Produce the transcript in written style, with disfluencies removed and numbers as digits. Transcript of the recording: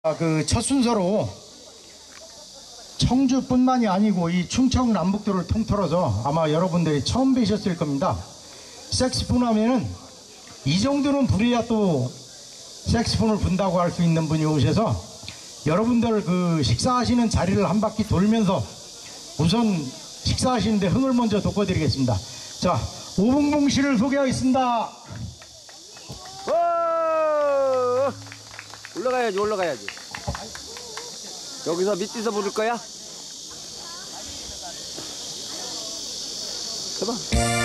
그 첫 순서로 청주뿐만이 아니고 이 충청 남북도를 통틀어서 아마 여러분들이 처음 뵈셨을 겁니다. 색스폰 하면은 이 정도는 불어야 또 색스폰을 분다고 할 수 있는 분이 오셔서 여러분들 그 식사하시는 자리를 한 바퀴 돌면서 우선 식사하시는데 흥을 먼저 돋궈드리겠습니다. 자, 오봉봉 씨를 소개하겠습니다. 올라가야지, 올라가야지. 여기서 밑에서 부를 거야? 해봐.